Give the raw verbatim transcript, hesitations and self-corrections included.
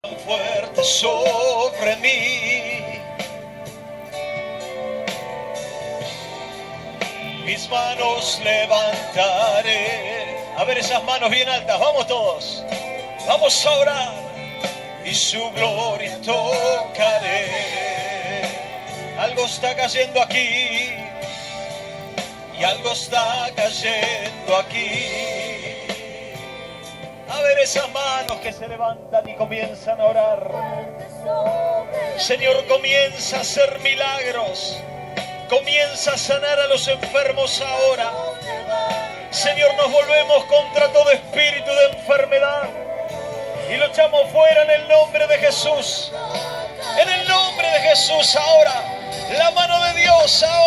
Fuerte sobre mí, mis manos levantaré. A ver esas manos bien altas, vamos todos, vamos a orar y su gloria tocaré. Algo está cayendo aquí y algo está cayendo aquí. A ver esas manos que se levantan y comienzan a orar. Señor, comienza a hacer milagros. Comienza a sanar a los enfermos ahora. Señor, nos volvemos contra todo espíritu de enfermedad y lo echamos fuera en el nombre de Jesús. En el nombre de Jesús ahora. La mano de Dios ahora.